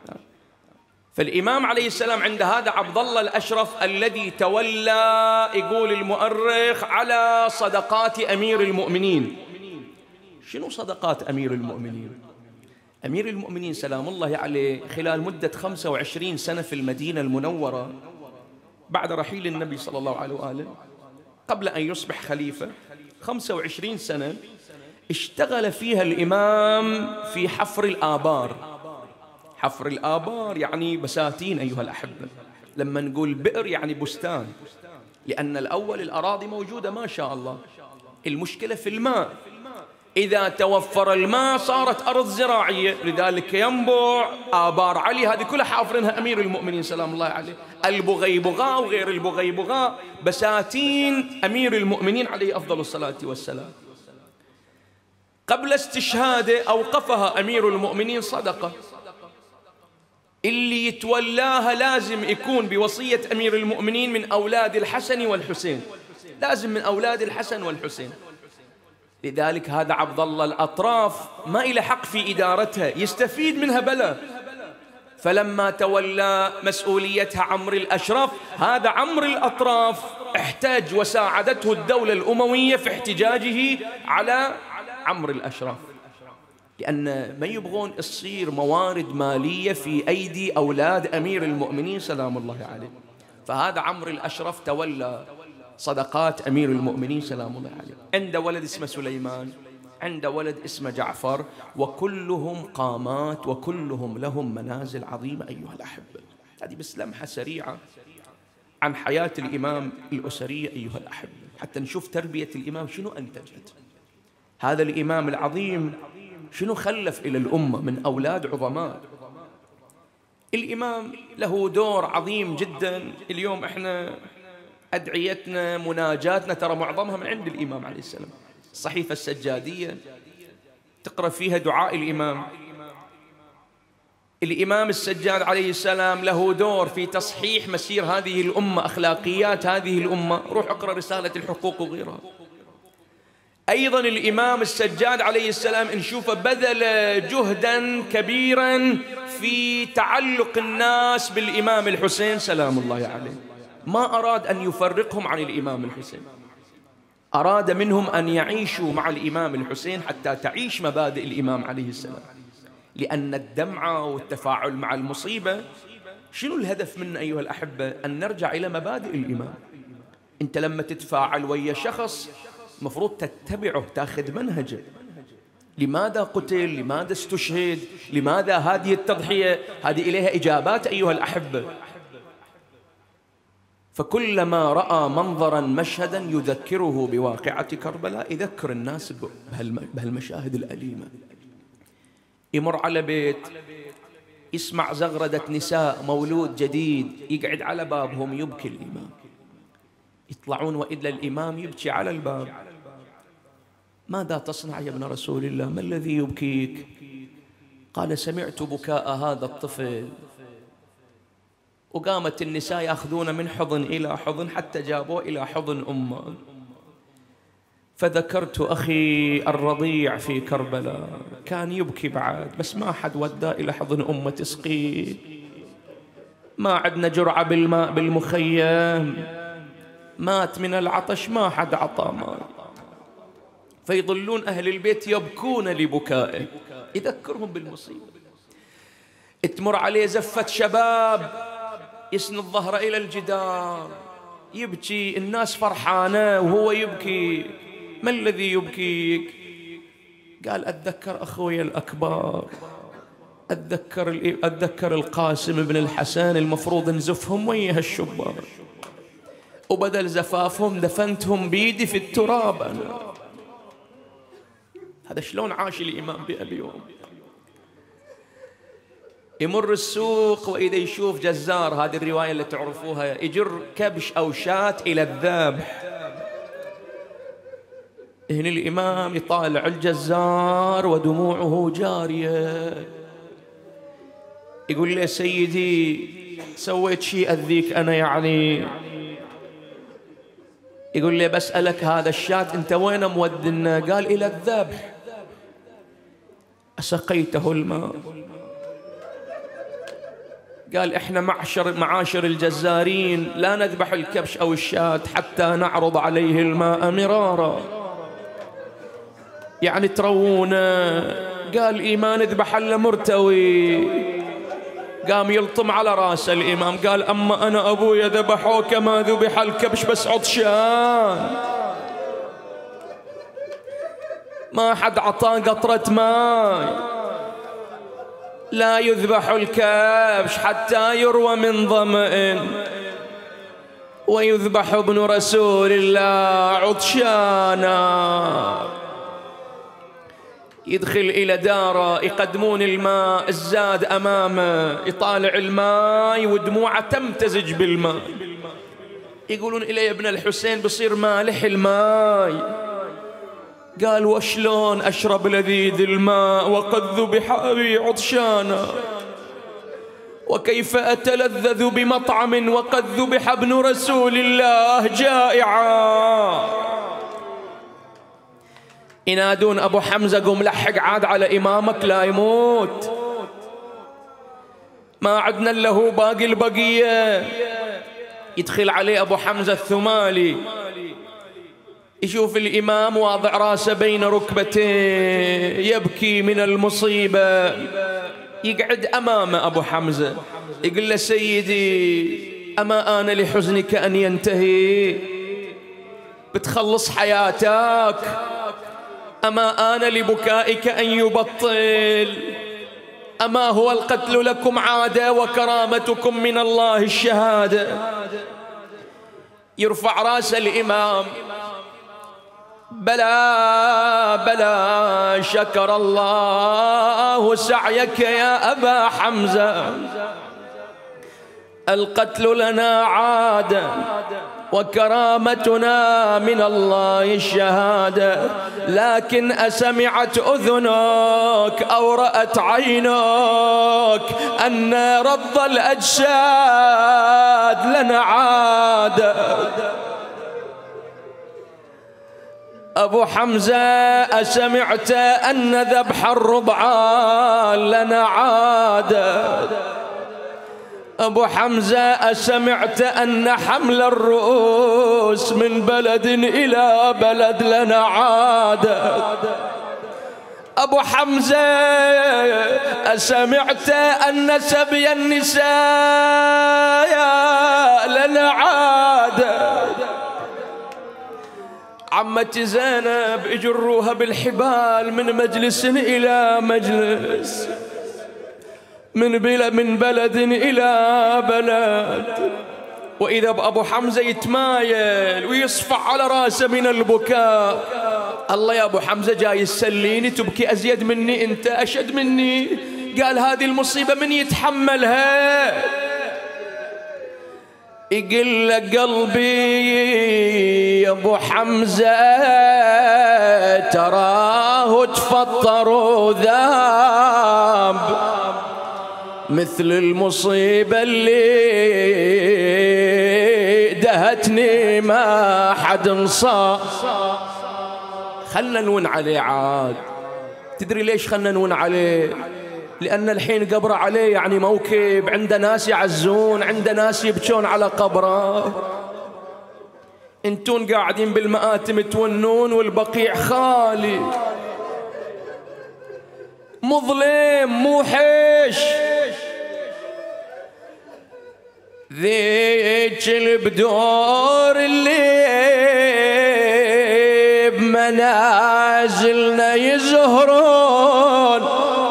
Speaker 1: فالإمام عليه السلام عند هذا عبد الله الأشرف الذي تولى، يقول المؤرخ، على صدقات أمير المؤمنين. شنو صدقات أمير المؤمنين؟ أمير المؤمنين سلام الله عليه خلال مدة خمسة وعشرين سنة في المدينة المنورة بعد رحيل النبي صلى الله عليه وآله، قبل أن يصبح خليفة، خمسة وعشرين سنة اشتغل فيها الإمام في حفر الآبار. حفر الآبار يعني بساتين أيها الأحبة. لما نقول بئر يعني بستان، لأن الأول الأراضي موجودة ما شاء الله، المشكلة في الماء. إذا توفر الماء صارت أرض زراعية، لذلك ينبع آبار علي، هذه كلها حافرينها أمير المؤمنين سلام الله عليه. البغيبغاء وغير البغيبغاء بساتين أمير المؤمنين عليه أفضل الصلاة والسلام. قبل استشهاده أوقفها أمير المؤمنين صدقة، اللي يتولاها لازم يكون بوصية أمير المؤمنين من أولاد الحسن والحسين، لازم من أولاد الحسن والحسين. لذلك هذا عبد الله الأطراف ما إله حق في إدارتها، يستفيد منها بلا. فلما تولى مسؤوليتها عمرو الأشرف، هذا عمرو الأطراف احتاج وساعدته الدولة الأموية في احتجاجه على عمرو الأشرف، لأن ما يبغون تصير موارد مالية في أيدي أولاد أمير المؤمنين سلام الله عليه. فهذا عمرو الأشرف تولى صدقات أمير المؤمنين سلام الله عليه. عنده ولد اسمه سليمان، عنده ولد اسمه جعفر، وكلهم قامات وكلهم لهم منازل عظيمة أيها الأحبة. هذه بس لمحة سريعة عن حياة الإمام الأسرية أيها الأحبة، حتى نشوف تربية الإمام شنو أنتجت. هذا الإمام العظيم شنو خلف إلى الأمة من أولاد عظماء. الإمام له دور عظيم جدا. اليوم إحنا أدعيتنا مناجاتنا ترى معظمها من عند الإمام عليه السلام. الصحيفة السجادية تقرأ فيها دعاء الإمام. الإمام السجاد عليه السلام له دور في تصحيح مسير هذه الأمة، أخلاقيات هذه الأمة. روح اقرأ رسالة الحقوق وغيرها. أيضا الإمام السجاد عليه السلام نشوفه بذل جهدا كبيرا في تعلق الناس بالإمام الحسين سلام الله عليه. ما أراد أن يفرقهم عن الإمام الحسين، أراد منهم أن يعيشوا مع الإمام الحسين حتى تعيش مبادئ الإمام عليه السلام. لأن الدمعة والتفاعل مع المصيبة شنو الهدف منه أيها الأحبة؟ أن نرجع إلى مبادئ الإمام. أنت لما تتفاعل ويا شخص مفروض تتبعه، تأخذ منهجه. لماذا قتل؟ لماذا استشهد؟ لماذا هذه التضحية؟ هذه إليها إجابات أيها الأحبة. فكلما رأى منظرا مشهدا يذكره بواقعة كربلاء يذكر الناس بهالمشاهد الأليمة. يمر على بيت يسمع زغردة نساء مولود جديد، يقعد على بابهم يبكي الإمام. يطلعون وإلا الإمام يبكي على الباب. ماذا تصنع يا ابن رسول الله؟ ما الذي يبكيك؟ قال سمعت بكاء هذا الطفل. وقامت النساء يأخذون من حضن إلى حضن حتى جابوه إلى حضن أمه. فذكرت أخي الرضيع في كربلاء كان يبكي بعد، بس ما حد وداه إلى حضن أمه تسقيه. ما عندنا جرعة بالماء بالمخيم، مات من العطش ما حد عطاه ماء. فيظلون أهل البيت يبكون لبكائه، يذكرهم بالمصيبة. تمر عليه زفة شباب يسند ظهره إلى الجدار يبكي، الناس فرحانة وهو يبكي. ما الذي يبكيك؟ قال أتذكر أخوي الأكبر، أتذكر أتذكر القاسم بن الحسن، المفروض نزفهم ويا هالشباب، وبدل زفافهم دفنتهم بيدي في التراب أنا. هذا شلون عاش الإمام بأبيهم. يمر السوق وإذا يشوف جزار، هذه الرواية اللي تعرفوها، يجر كبش أو شاة إلى الذبح. هنا الإمام يطالع الجزار ودموعه جارية، يقول له سيدي سويت شيء أذيك أنا يعني؟ يقول له بسألك هذا الشاة أنت وين مودنا؟ قال إلى الذبح. أسقيته الماء؟ قال إحنا معشر معاشر الجزارين لا نذبح الكبش أو الشاة حتى نعرض عليه الماء مرارا، يعني تروونه. قال إيمان اذبح إلا مرتوي. قام يلطم على راس الإمام قال أما أنا أبويا ذبحوه كما ذبح الكبش بس عطشان. ما حد عطاه قطرة ماء. لا يذبح الكبش حتى يروى من ظمأ، ويذبح ابن رسول الله عطشانا. يدخل إلى داره، يقدمون الماء، الزاد أمامه، يطالع الماء ودموعه تمتزج بالماء. يقولون إليه يا ابن الحسين بصير مالح الماء. قال وشلون أشرب لذيذ الماء وقد ذبح أبي عطشانا، وكيف أتلذذ بمطعم وقد ذبح ابن رسول الله جائعا. ينادون أبو حمزة قم لحق عاد على إمامك لا يموت، ما عدنا له باقي البقية. يدخل عليه أبو حمزة الثمالي، يشوف الإمام واضع راسه بين ركبتيه يبكي من المصيبة. يقعد أمامه أبو حمزة يقول له سيدي أما آن لحزنك أن ينتهي؟ بتخلص حياتك؟ أما آن لبكائك أن يبطل؟ أما هو القتل لكم عادة وكرامتكم من الله الشهادة؟ يرفع راس الإمام، بلى بلى شكر الله سعيك يا أبا حمزة، القتل لنا عادة وكرامتنا من الله الشهادة، لكن أسمعت أذنك أو رأت عينك أن رب الأجساد لنا عادة؟ أبو حمزة أسمعت أن ذبح الرضعان لنا عادة؟ أبو حمزة أسمعت أن حمل الرؤوس من بلد إلى بلد لنا عادة؟ أبو حمزة أسمعت أن سبي النساء لنا عادة؟ عمتي زينب يجروها بالحبال من مجلس إلى مجلس، من من بلد إلى بلد، وإذا بأبو حمزة يتمايل ويصفع على راسه من البكاء. الله يا أبو حمزة جاي يسليني، تبكي أزيد مني، أنت أشد مني. قال هذه المصيبة من يتحملها؟ يقول لك قلبي يا أبو حمزة تراه تفطر وذاب، مثل المصيبة اللي دهتني ما حد انصاب. خلنا نون عليه عاد. تدري ليش خلنا نون عليه؟ لأن الحين قبره عليه يعني موكب، عنده ناس يعزون، عنده ناس يبكون على قبره. انتون قاعدين بالمآتم تونون والبقيع خالي، مظلم موحش. ذيك البدور اللي بمنازلنا يزهرون،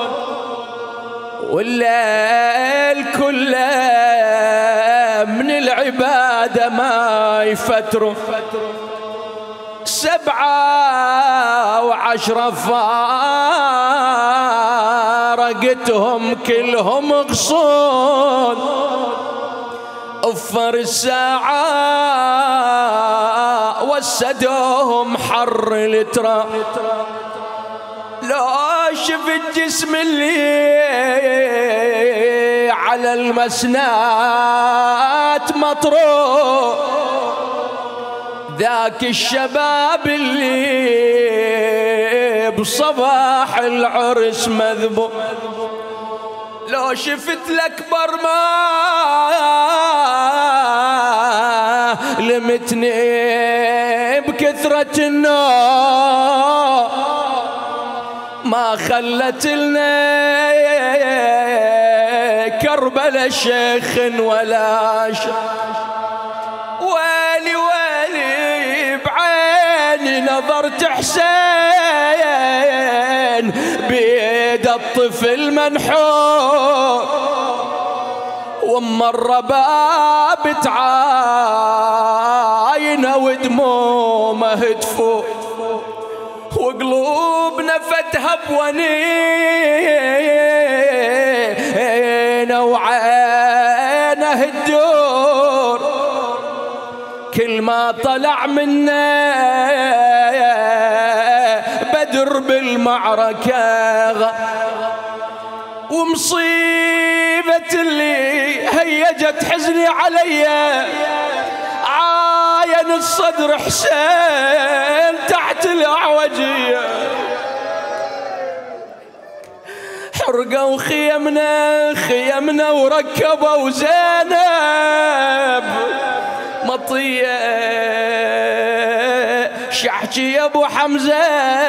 Speaker 1: والليل كله من العبادة ما يفتروا، سبعة وعشرة فارقتهم كلهم غصون، أفر الساعة وسدوهم حر التراب. لو شفت جسم اللي على المسنات مطروح، ذاك الشباب اللي بصباح العرس مذبوح. لو شفت الأكبر ما لمتني بكثرة النار، ما خلت لنا كربلاء شيخ ولا شيخ. ويلي ويلي بعيني نظرت حسين بيد الطفل منحور، وام الرباب تعاينه ودمومه تفور، وقلوبنا فتها بونينه وعينه الدور، كل ما طلع منا بدر بالمعركة، ومصيبة اللي هيجت حزني علي عاين الصدر حسين تحت الأعوجية، حرقوا خيمنا خيمنا وركبوا زينب مطية، شحكي يا ابو حمزة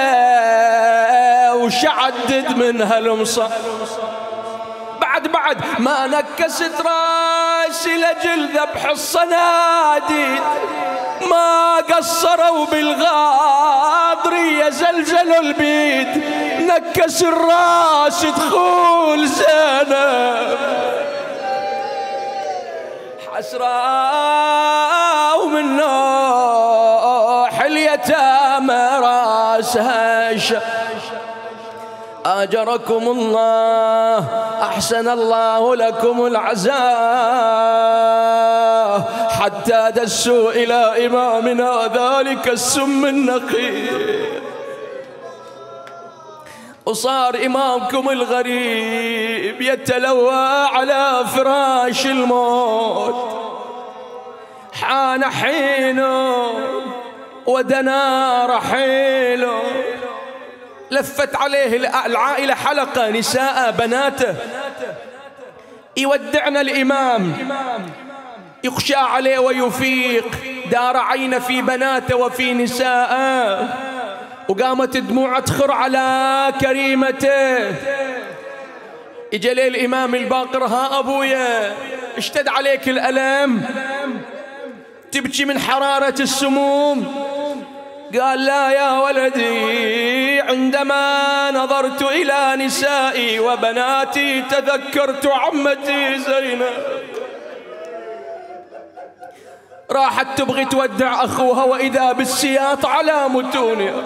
Speaker 1: وشعدد منها المصاب، بعد بعد ما نكست راسي لجل ذبح الصناديد، ما قصروا بالغاضرية زلزلوا البيت، نكس الراس دخول زينب، حسرة ومن نوح اليتامى راسها شا، آجركم الله أحسن الله لكم العزاء، حتى دسوا إلى إمامنا ذلك السم النقي، وصار إمامكم الغريب يتلوى على فراش الموت، حان حينه ودنا رحيله، لفت عليه العائلة حلقة نساء بناته يودعنا الإمام، يخشى عليه ويفيق، دار عين في بناته وفي نساءه، وقامت دموع تخر على كريمته، اجى ليه الإمام الباقر، ها أبويا اشتد عليك الألم، تبكي من حرارة السموم؟ قال لا يا ولدي، عندما نظرت إلى نسائي وبناتي تذكرت عمتي زينب، راحت تبغي تودع أخوها وإذا بالسياط على متونها،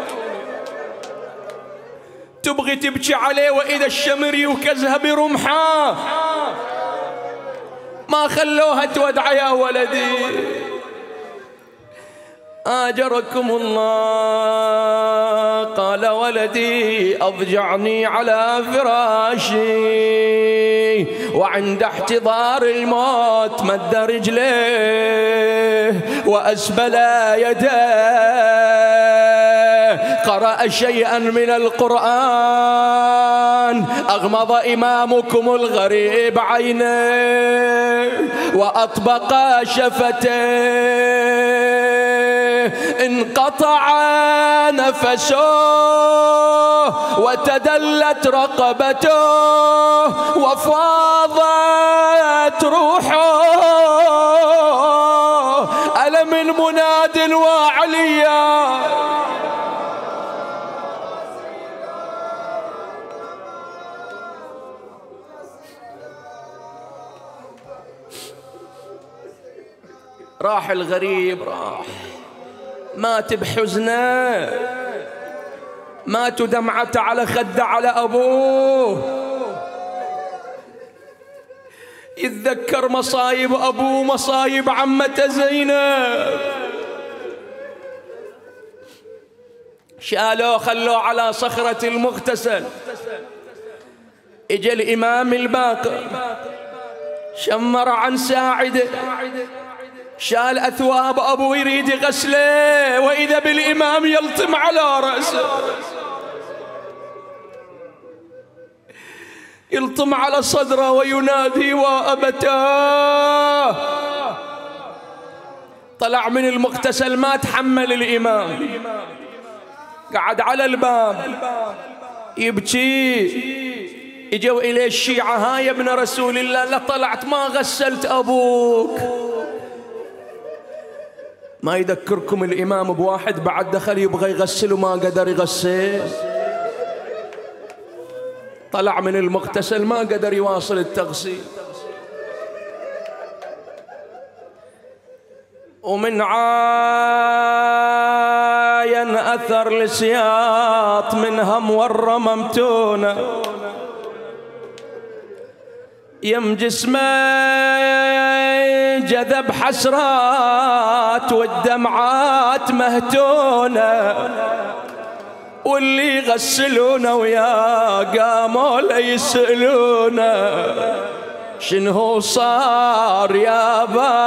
Speaker 1: تبغي تبكي عليه وإذا الشمر يوكزها برمحه، ما خلوها تودع يا ولدي. آجركم الله. قال ولدي أضجعني على فراشي، وعند احتضار الموت مد رجليه وأسبل يديه، قرأ شيئا من القرآن، أغمض إمامكم الغريب عينيه وأطبق شفتيه، انقطع نفسه وتدلت رقبته وفاضت روحه، ألم مناد وعليا. راح الغريب، راح مات بحزنه، مات دمعته على خده على أبوه، يتذكر مصايب أبوه مصايب عمته زينب، شالوه خلوه على صخرة المغتسل. اجى الإمام الباقر شمر عن ساعده، شال أثواب أبوه يريد يغسله، وإذا بالإمام يلطم على رأسه، يلطم على صدره وينادي وأبتاه. طلع من المغتسل ما تحمل الإمام، قعد على الباب يبكي. اجوا إليه الشيعة، ها يا ابن رسول الله، لا طلعت ما غسلت أبوك. ما يذكركم الإمام بواحد بعد دخل يبغى يغسل وما قدر يغسل؟ طلع من المغتسل ما قدر يواصل التغسيل، ومن عاين أثر السياط منها مورة ممتونة، يم جسمه جذب حسرات والدمعات مهتونة، واللي يغسلونه ويا قاموا ليسألونه شنو صار يا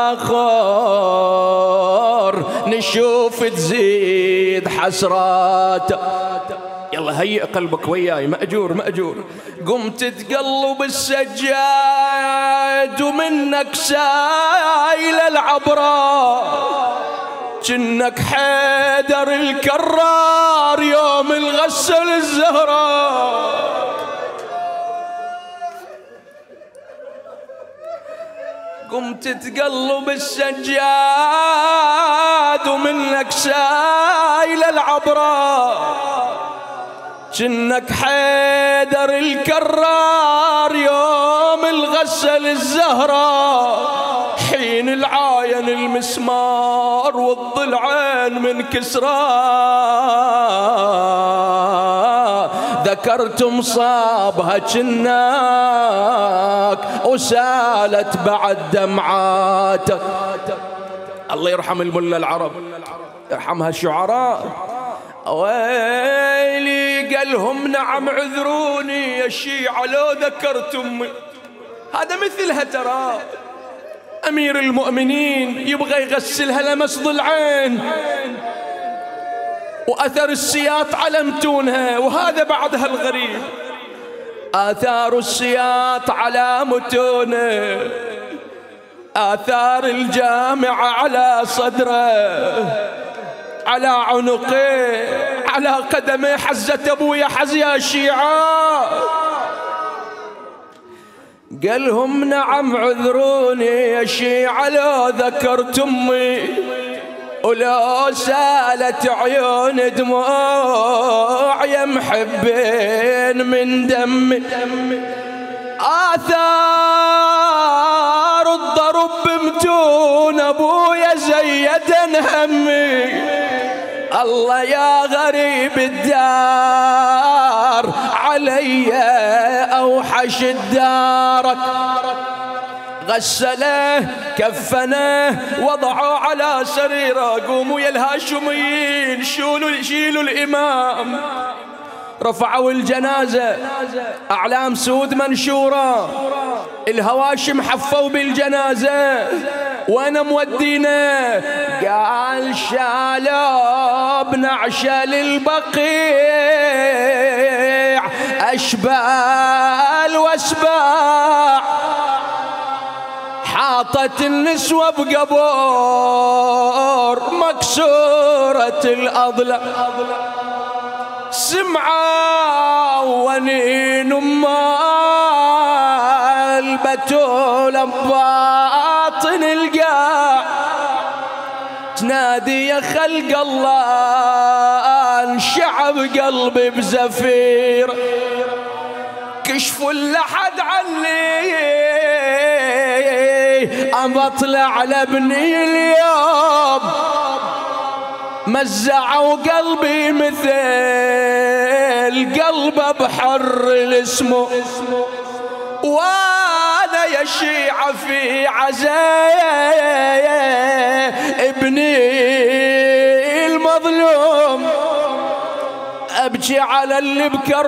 Speaker 1: باخر، نشوف تزيد حسرات. يلا هيئ قلبك وياي، مأجور مأجور. قمت تقلب السجاد ومنك سايل العبرة، جنك حيدر الكرار يوم الغسل الزهراء. قمت تقلب السجاد ومنك سايل العبرة، جنك حيدر الكرار يوم الغسل الزهراء. حين العاين المسمار والضلعين من كسرى، ذكرت مصابها جناك وسالت بعد دمعاتك. الله يرحم الملا العرب، يرحمها الشعراء. ويلي قالهم نعم عذروني يا الشيعة لو ذكرت أمي. هذا مثلها ترى، أمير المؤمنين يبغى يغسلها لمس ضلعين وأثر السياط على متونها، وهذا بعدها الغريب. آثار السياط على متونه، آثار الجامعة على صدره، على عنقه، على قدمه. حزت أبويا حز يا شيعة. قالهم نعم عذروني يا شيعة لو ذكرت أمي، ولو سالت عيون دموع يا محبين من دمي. آثار الضرب بمتون أبويا زيدن همي. الله يا غريب الدار علي أوحش الدارك. غسله كفنه وضعوا على سريره. قوموا يا الهاشميين شيلوا شيلوا الإمام. رفعوا الجنازة، أعلام سود منشورة، الهواشم حفوا بالجنازة. وانا مودينا؟ قال شالوا بنعشل البقيع أشبال واسباع، حاطت النسوة بقبور مكسورة الأضلع. سمعوا ونين أما البتول بباطن القاع، تنادي يا خلق الله انشعب قلبي بزفير. كشفوا اللحد عني أم أطلع لابني اليوم، مزعوا قلبي مثل قلب بحر الاسمه. وانا يا شيعة في عزايا ابني المظلوم، ابكي على اللي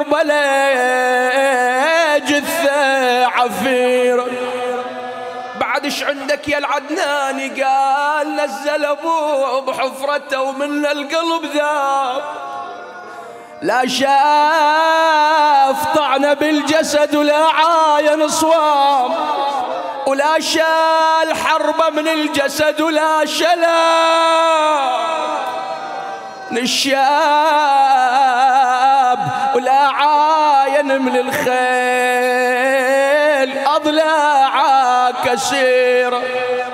Speaker 1: بكربلاء جثة عفير. بعد ايش عندك يا العدناني؟ قال نزل ابوه بحفرته ومن القلب ذاب، لا شاف طعنه بالجسد ولا عاين صوام، ولا شال حربه من الجسد ولا شلا الشاب، ولا عاين من الخيل أضلاع كثير.